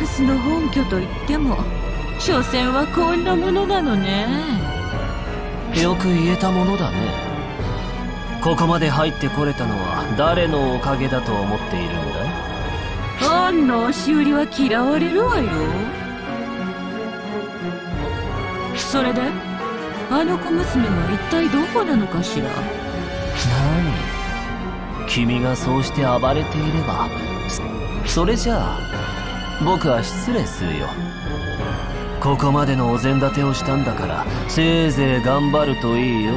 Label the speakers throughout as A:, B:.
A: クスの本拠といっても所詮はこんなものなのね。
B: よく言えたものだね。ここまで入ってこれたのは誰のおかげだと思っているんだ？
A: あんな押し売りは嫌われるわよ。それであの小娘は一体どこなのかしら。
B: 何？君がそうして暴れていれば、それじゃあ僕は失礼するよ。ここまでのお膳立てをしたんだから、せいぜい頑張るといいよ。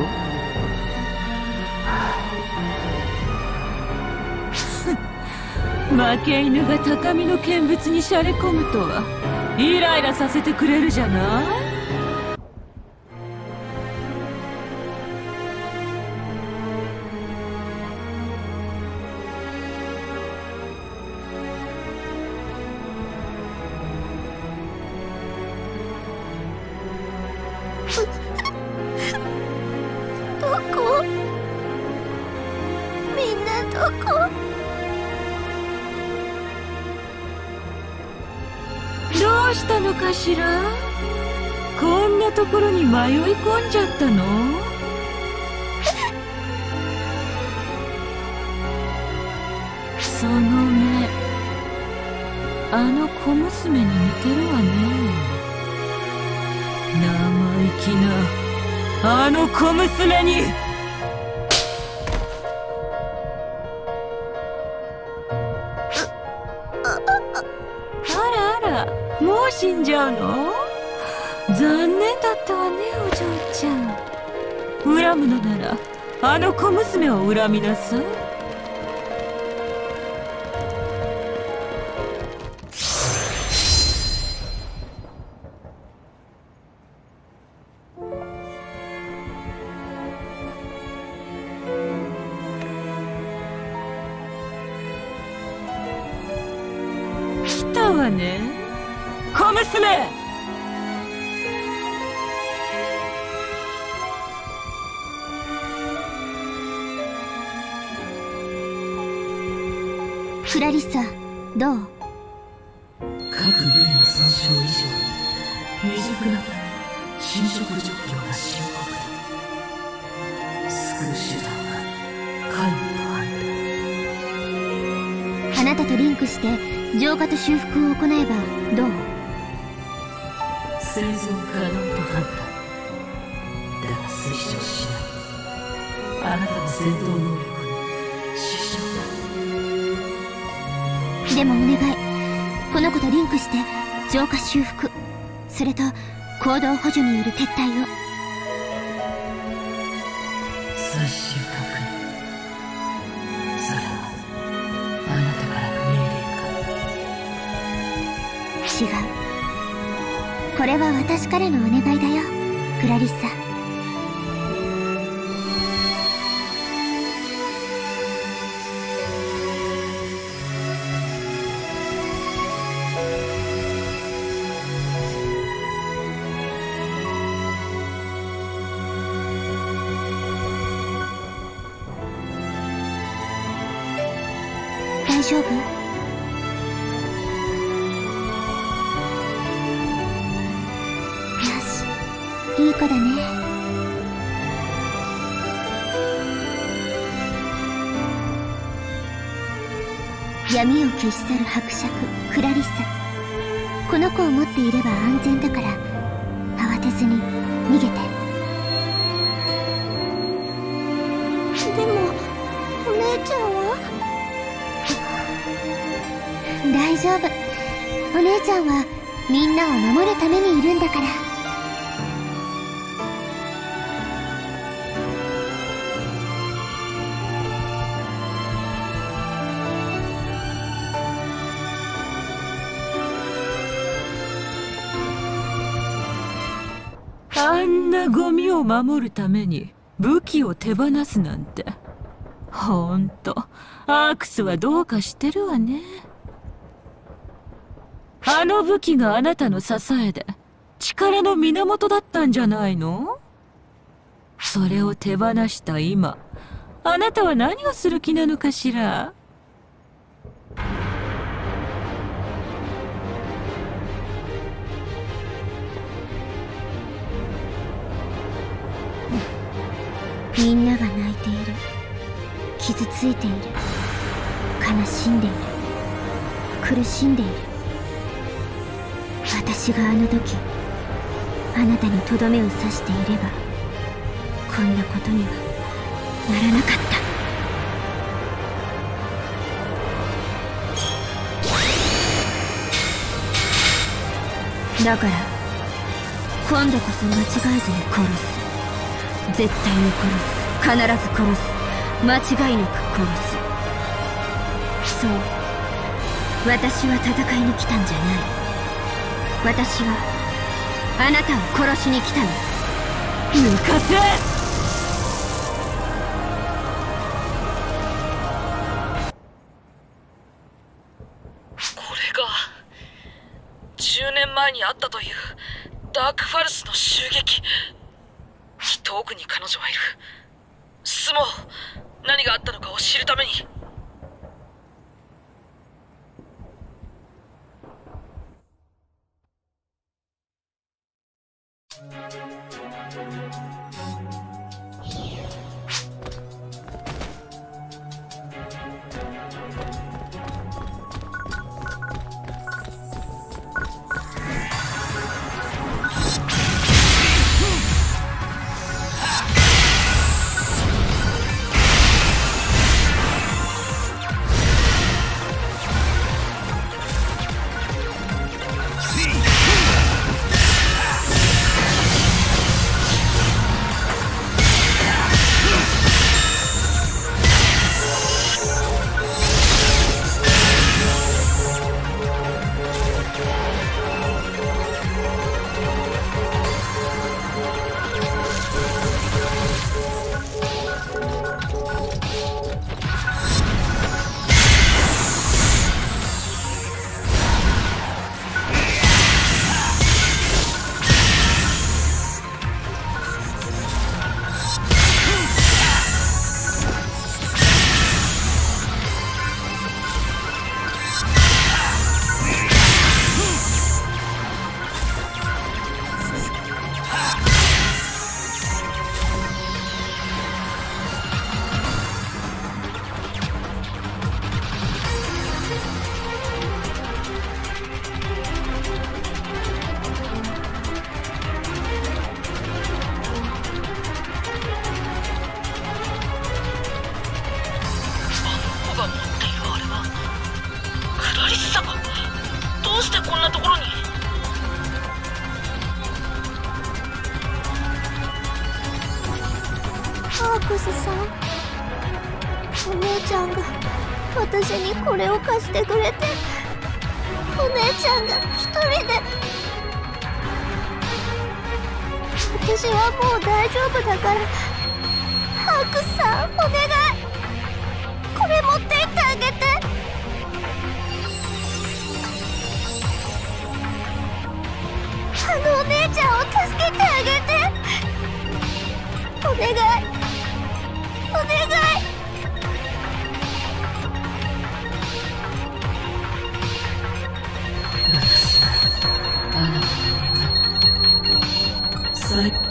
A: 負け犬が高みの見物にしゃれ込むとはイライラさせてくれるじゃない。
C: どこ？みんなどこ？
A: どうしたのかしら。こんなところに迷い込んじゃったの？その目、あの小娘に似てるわね。生意気なあの小娘に。あらあら、もう死んじゃうの？残念だったわね、お嬢ちゃん。恨むのならあの小娘を恨みなさい。来たわね、小娘。
C: クラリッサ、どう？
D: 各部位の損傷以上に未熟なため侵食状況が深刻だ。救う手段は皆無と判断。
C: あなたとリンクして浄化と修復を行えばどう？
D: 生存可能と判断。だが推奨しない。あなたの戦闘能力に支障が。
C: でもお願い、この子とリンクして浄化修復、それと行動補助による撤退を。
D: 最終確認。それはあなたからの命令か？
C: 違う、これは私からのお願いだよ、クラリッサ。大丈夫？よし、いい子だね。闇を消し去る伯爵クラリッサ。この子を持っていれば安全だから、慌てずに逃げて。でもお姉ちゃんは？大丈夫、お姉ちゃんはみんなを守るためにいるんだから。
A: あんなゴミを守るために武器を手放すなんて、ほんとアークスはどうかしてるわね。あの武器があなたの支えで力の源だったんじゃないの？それを手放した今、あなたは何をする気なのかしら？
C: みんなが泣いている、傷ついている、悲しんでいる、苦しんでいる。私があの時あなたにとどめを刺していれば、こんなことにはならなかった。だから今度こそ間違えずに殺す。絶対に殺す。必ず殺す。間違いなく殺す。そう、私は戦いに来たんじゃない。私はあなたを殺しに来たの。
A: 抜かせ。
D: これが10年前にあったというダークファルスの襲撃。きっと奥に彼女はいる。進もう。何があったのかを知るために。どうしてこんなところに。
C: アークスさん、お姉ちゃんが私にこれを貸してくれて、お姉ちゃんが一人で。私はもう大丈夫だから、アークスさんお願い、これ持って行ってあげて。あのお姉ちゃんを助けてあげて。お願いお願い。
D: 私はあなたの願い。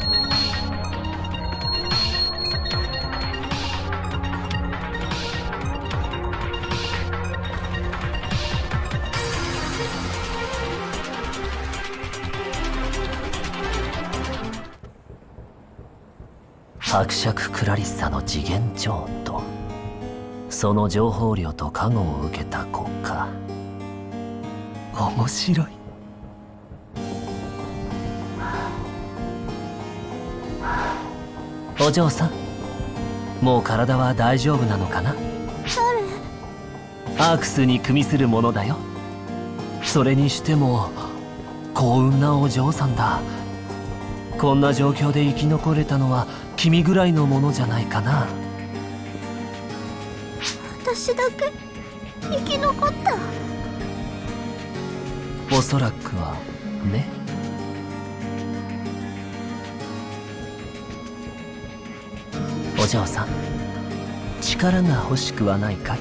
B: 伯爵クラリッサの次元譲渡、その情報量と加護を受けた子か。面白い。お嬢さん、もう体は大丈夫なのかな。アークスに組みするものだよ。それにしても幸運なお嬢さんだ。こんな状況で生き残れたのは君ぐらいのものじゃないかな。
C: 私だけ生き残った。
B: おそらくはね。お嬢さん、力が欲しくはないかい。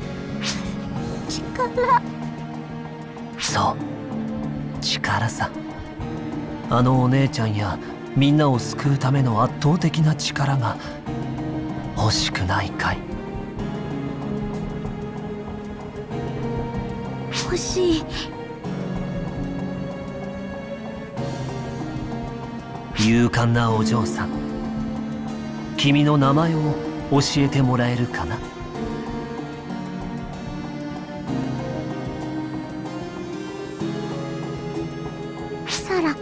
C: 力。
B: そう、力さ。あのお姉ちゃんやみんなを救うための圧倒的な力が欲しくないかい？
C: 欲しい。
B: 勇敢なお嬢さん、君の名前を教えてもらえるかな？
C: サラ。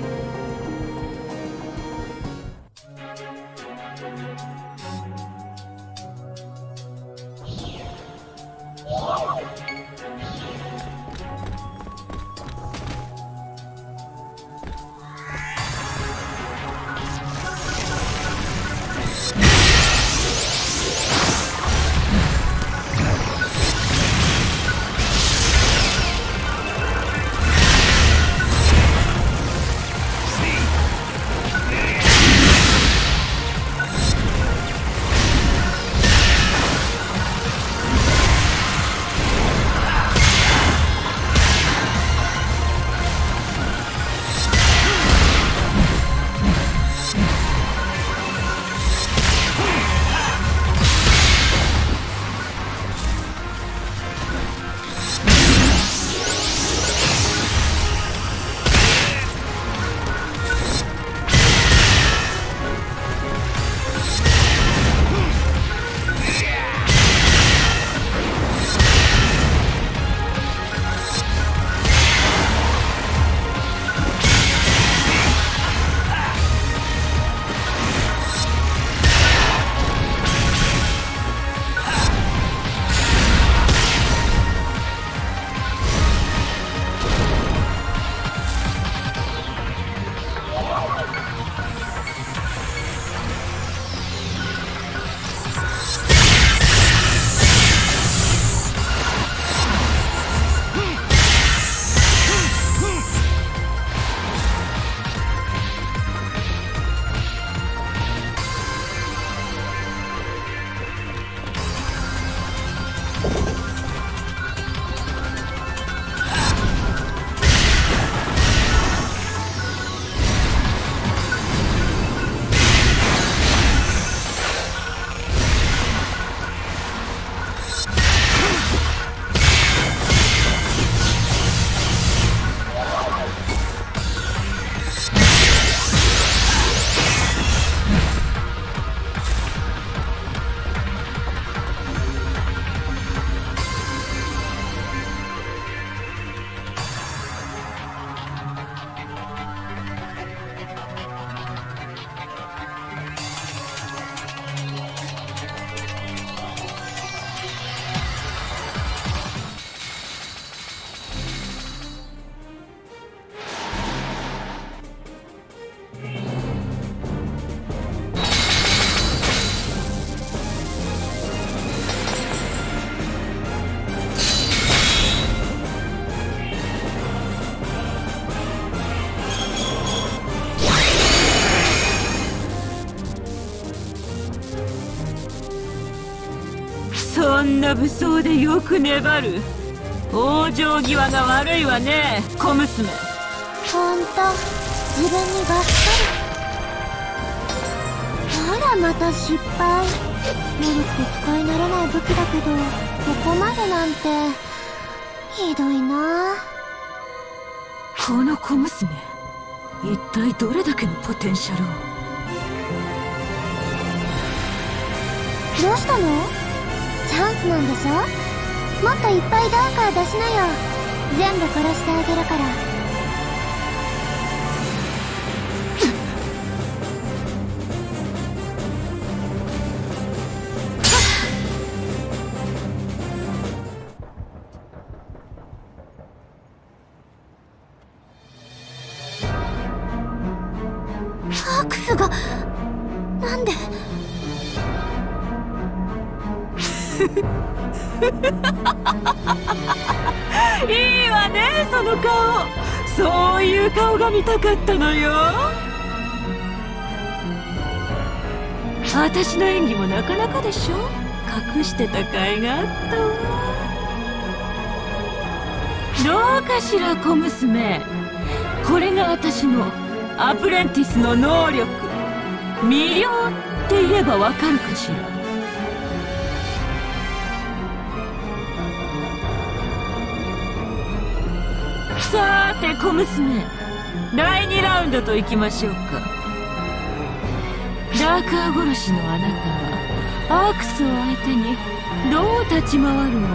A: そんな武装でよく粘る。往生際が悪いわね、小娘。
C: ほんと自分にばっかり。あらまた失敗。古くて使い慣れない武器だけど、ここまでなんてひどいな。
A: この小娘、一体どれだけのポテンシャルを。
C: どうしたの？チャンスなんでしょ？もっといっぱいダーカー出しなよ。全部殺してあげるから。ハークスがなんで？
A: いいわね、その顔。そういう顔が見たかったのよ。私の演技もなかなかでしょ。隠してた甲斐があったわ。どうかしら、小娘。これが私のアプレンティスの能力。魅了って言えばわかるかしら。 さーて小娘、第2ラウンドといきましょうか。ダーカー殺しのあなたはアークスを相手にどう立ち回るの？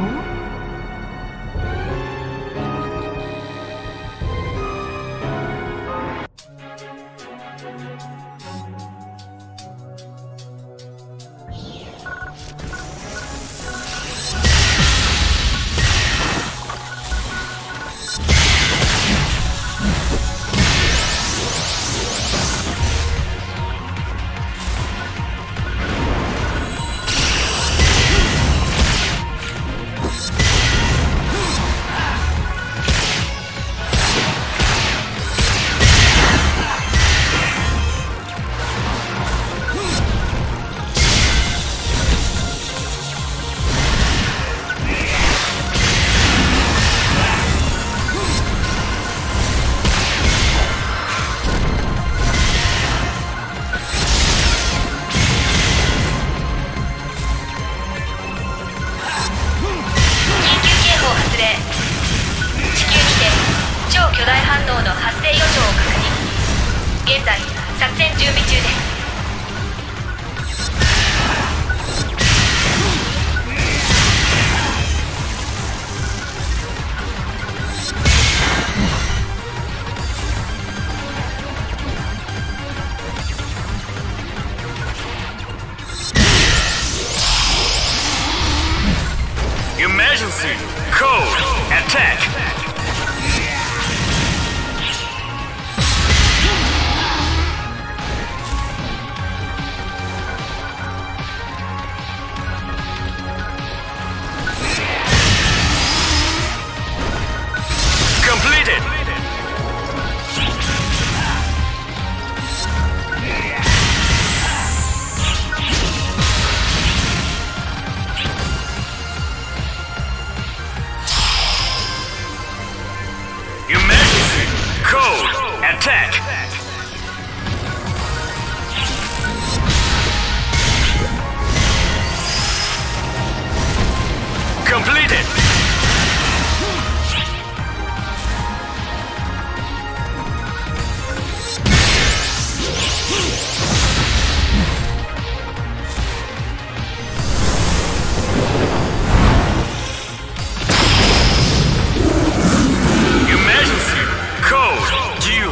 E: Emergency code attack. Completed. Emergency code attack. Completed. Emergency code due.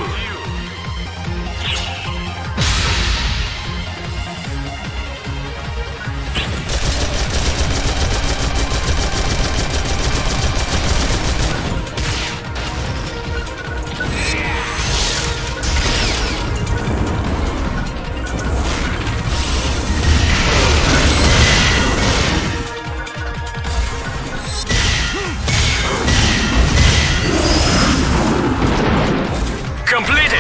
E: Completed.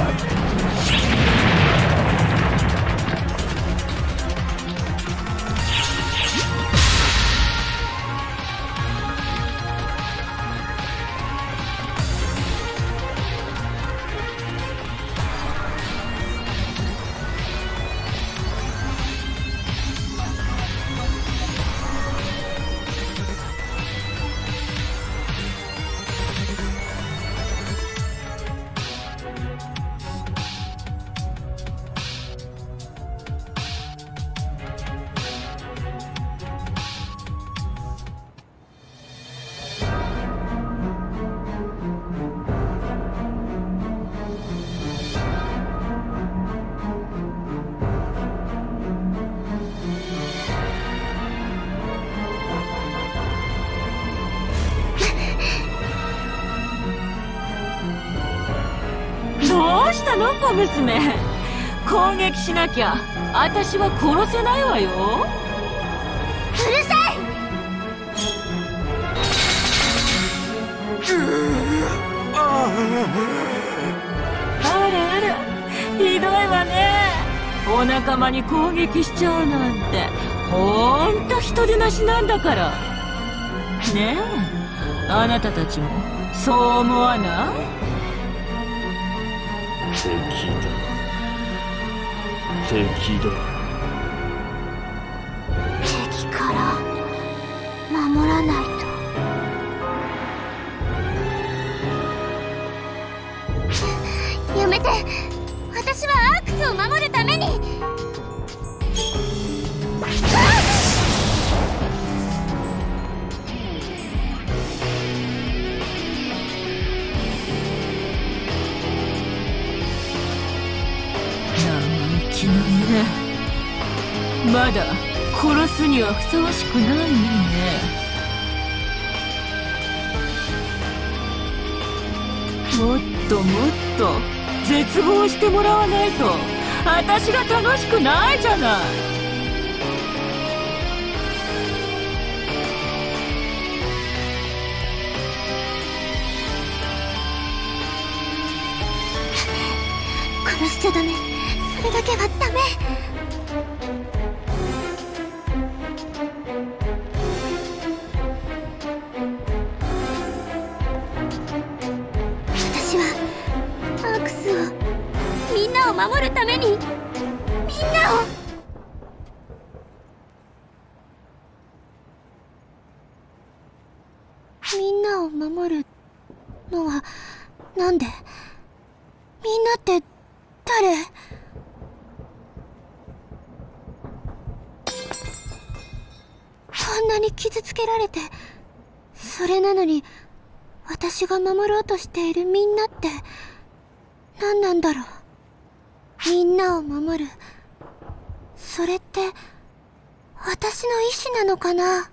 A: どうしたの小娘、攻撃しなきゃ私は殺せないわよ。
C: うるさい。
A: あらあら、ひどいわね。お仲間に攻撃しちゃうなんてほんと人でなしなんだからね。え、あなたたちもそう思わない？
B: 敵だ。敵だ。
C: 敵から守らないと。
A: まだ殺すにはふさわしくないね。もっともっと絶望してもらわないと私が楽しくないじゃない。
C: 殺しちゃダメ。それだけはダメ。私はアークスを、みんなを守るために、みんなを守るのはなんで？みんなって誰？こんなに傷つけられて、それなのに私が守ろうとしているみんなって何なんだろう。みんなを守る、それって私の意志なのかな。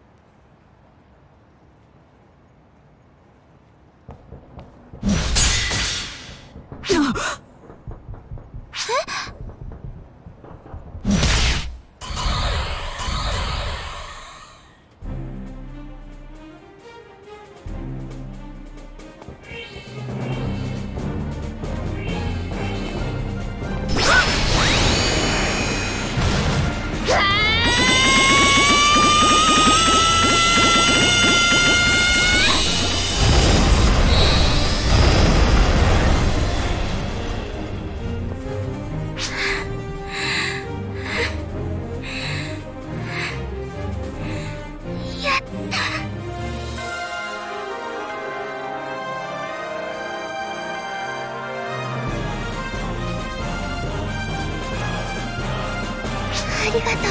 C: ありがとう。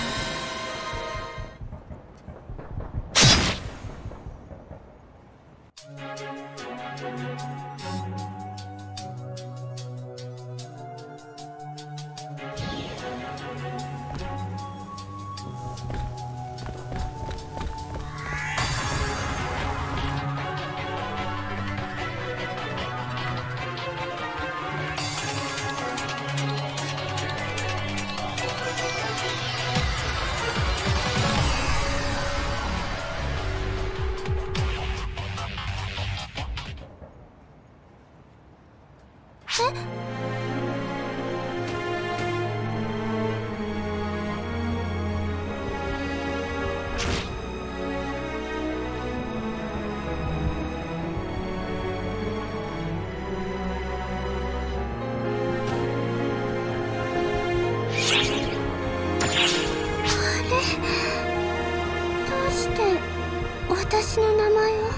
C: 私の名前を、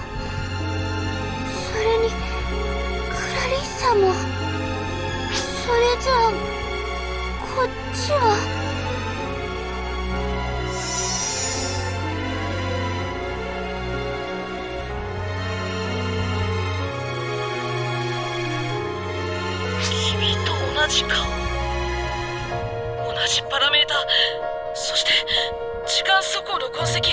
C: それにクラリッサも。それじゃあこっちは。
D: 君と同じか。同じパラメータ、そして時間速報の痕跡。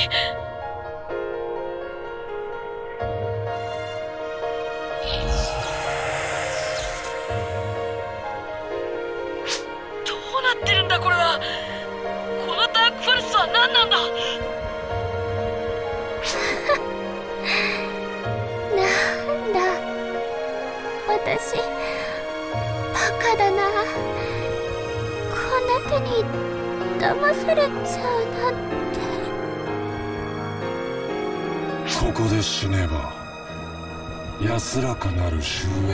D: これは、このダークフォルスは何なんだ。
C: なんだ、私バカだな。こんな手に騙されちゃうなんて。
F: ここで死ねば安らかなる終焉を迎え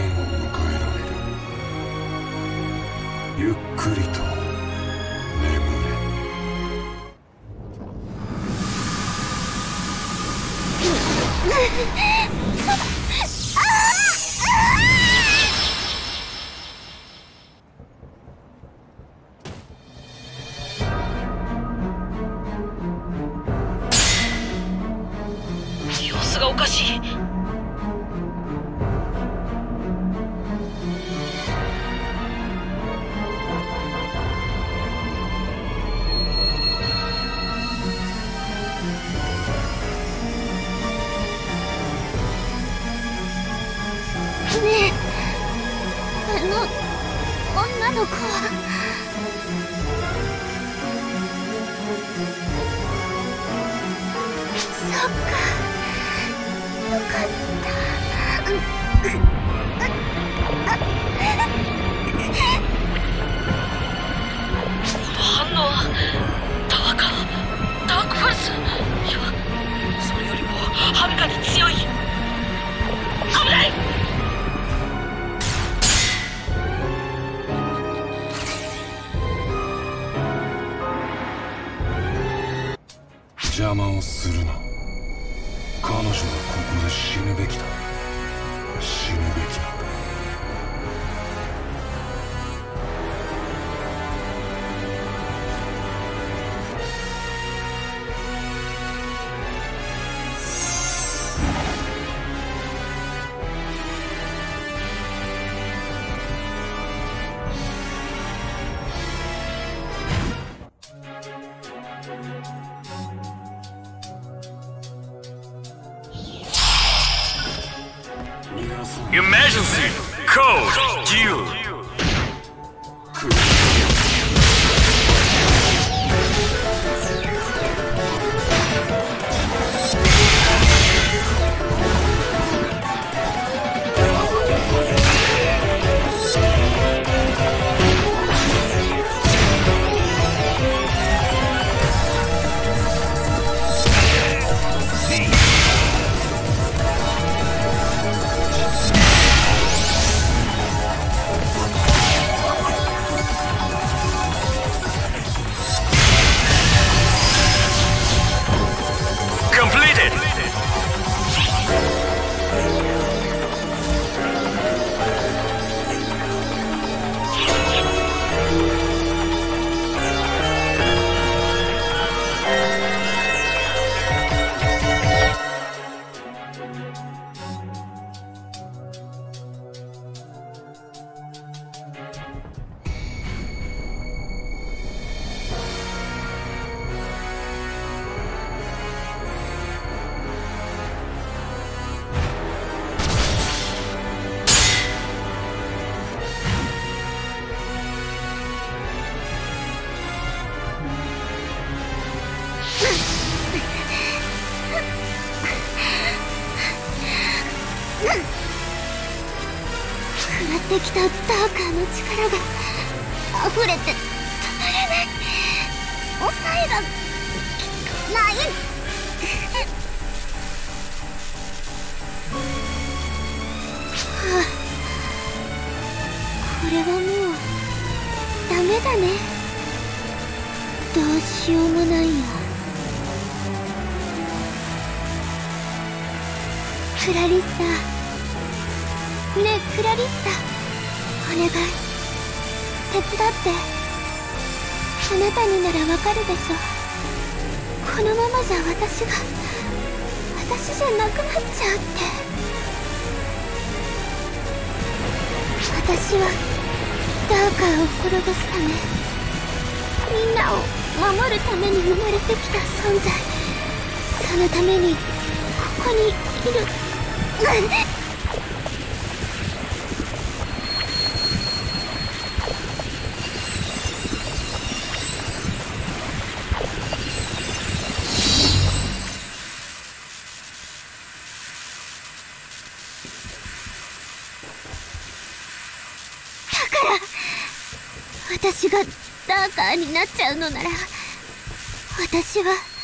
F: られる。ゆっくりと
D: 様子がおかしい。
C: こは。そっか、よかった。
D: この反応はダークファルス。いや、それよりもはるかに強い。危ない。
F: 邪魔をするな。彼女はここで死ぬべきだ。死ぬべきだ。
E: Emergency code due.
C: ってきたダーカーの力が溢れて止まらない。抑えがない。はあ、これはもうダメだね。どうしようもないや。クラリッサ、ねえクラリッサ、お願い手伝って。あなたにならわかるでしょ。このままじゃ私じゃなくなっちゃうって。私はダーカーを滅ぼすため、みんなを守るために生まれてきた存在。そのためにここにいる。私がダーカーになっちゃうのなら、私を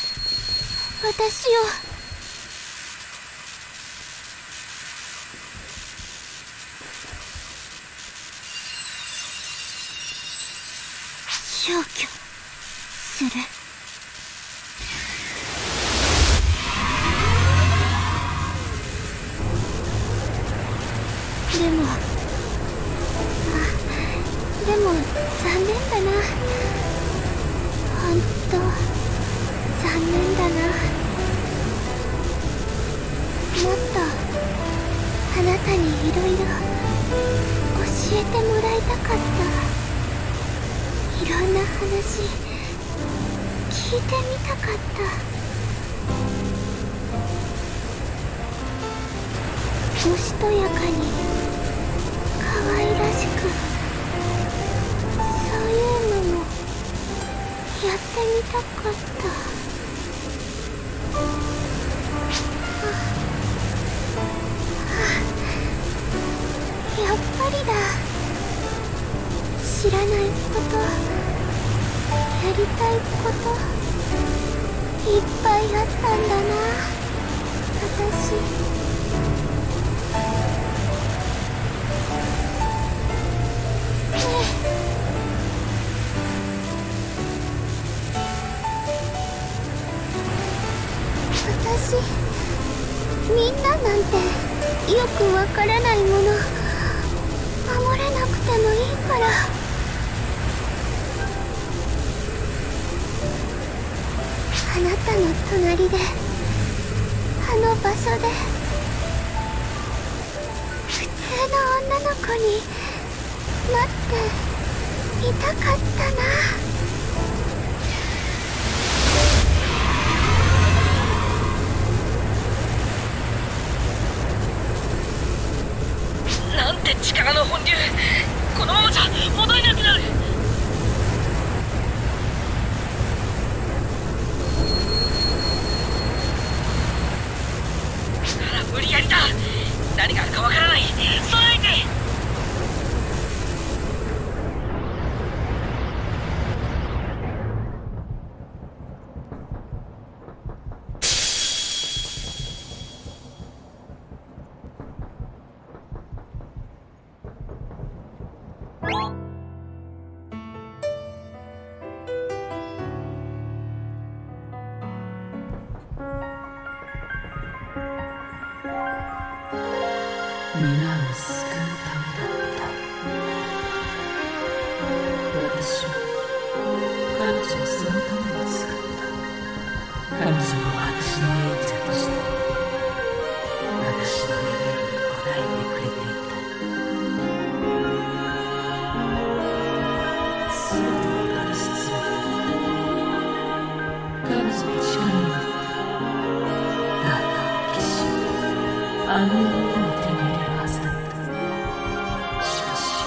C: 消去する。でも残念だな。ほんと残念だな。もっとあなたにいろいろ教えてもらいたかった。いろんな話聞いてみたかった。おしとやかに可愛らしくりたかった。やっぱりだ。知らないこと、やりたいこといっぱいあったんだな、私。私、みんななんてよくわからないもの守れなくてもいいから。あなたの隣で、あの場所で、普通の女の子になっていたかったな。
D: なんて力の本流。このままじゃ戻れなくなる。なら無理やりだ。何があるかわからない。備えて。
A: 皆を救うためだった。私は彼女をそのために作った。彼女も私の演者として私の願いに応えてくれていた。全てを抱き包めていた。彼女の力によって何かを消し、あの世の手に入れるはずだった。しかし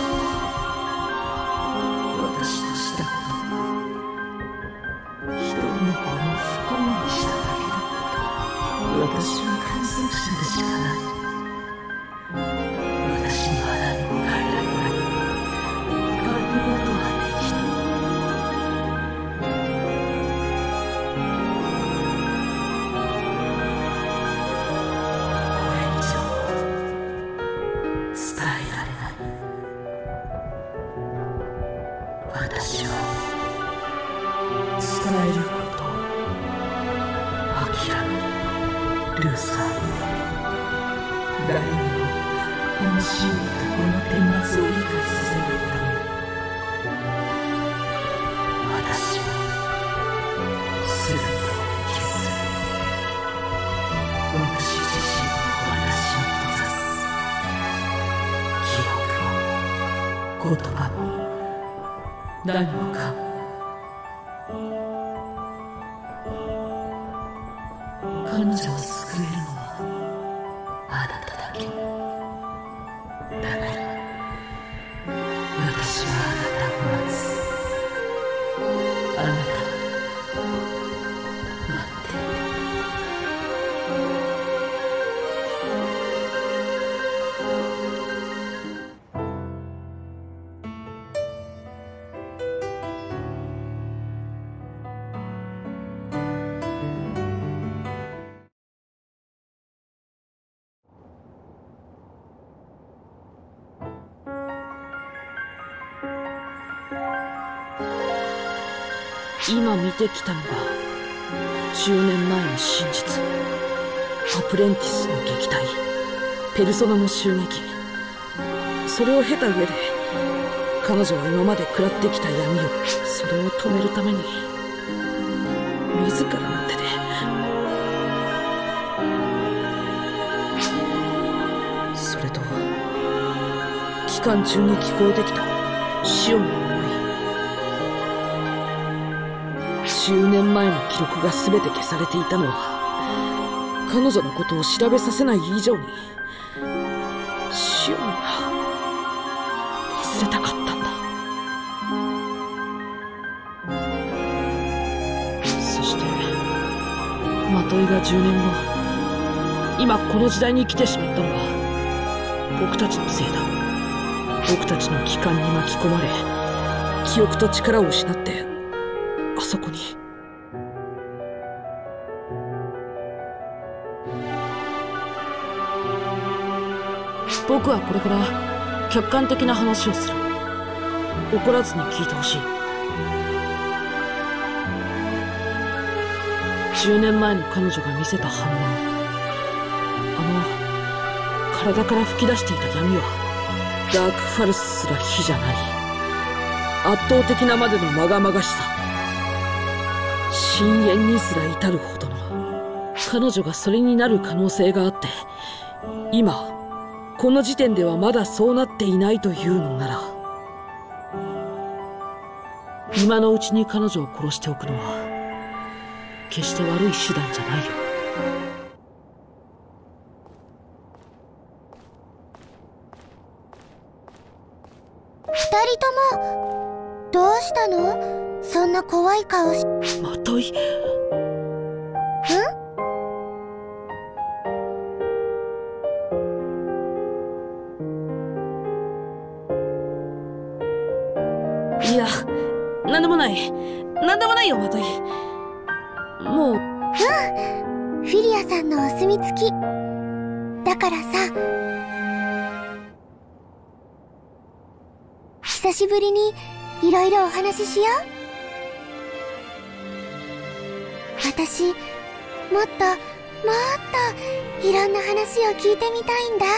A: 私のしたことは一人の子を不幸にしただけだった。私は観測者でしかない。私には何も変えられない。変えることはできない。これ以上伝えられない。私は伝えることを諦める。ルーサー、誰にもこの真理とこの顛末を理解させないために、私は全てを消す。私自身を私に閉ざす。記憶も言葉も何もかも。彼女を救えるのはあなただけ。だから私はあなたを待つ。あなた待っている。
D: 今見てきたのが10年前の真実。アプレンティスの撃退、ペルソナの襲撃。それを経た上で彼女は今まで食らってきた闇を、それを止めるために自らの手で。それと期間中に寄稿できたシオンの思い。10年前の記録が全て消されていたのは、彼女のことを調べさせない以上にシオンが忘れたかったんだ。 が10年後、今この時代に来てしまったのは僕たちのせいだ。僕たちの帰還に巻き込まれ、記憶と力を失って、あそこに。僕はこれから客観的な話をする。怒らずに聞いてほしい。10年前の彼女が見せた反応、体から吹き出していた闇はダークファルスすら比じゃない。圧倒的なまでのまがまがしさ、深淵にすら至るほどの。彼女がそれになる可能性があって、今この時点ではまだそうなっていないというのなら、今のうちに彼女を殺しておくのは決して悪い手段じゃないよ。
C: 二人ともどうしたの？そんな怖い顔し。
D: まとい。いや、なんでもない。なんでもないよ、まとい。もう。
C: フィリアさんのお墨付き。だからさ、久しぶりにいろいろお話ししよう。私、もっといろんな話を聞いてみたいんだ。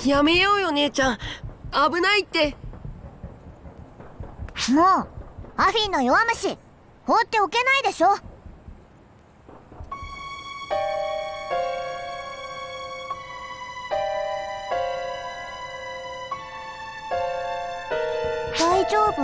G: やめようよ姉ちゃん、危ないって。
H: もうアフィンの弱虫放っておけないでしょ。大丈夫？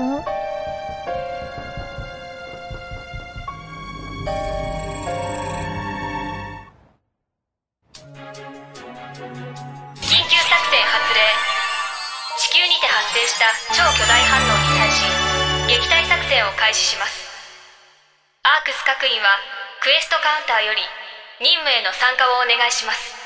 I: 緊急作戦発令。地球にて発生した超巨大反応に対し撃退作戦を開始します。アークス各員はクエストカウンターより任務への参加をお願いします。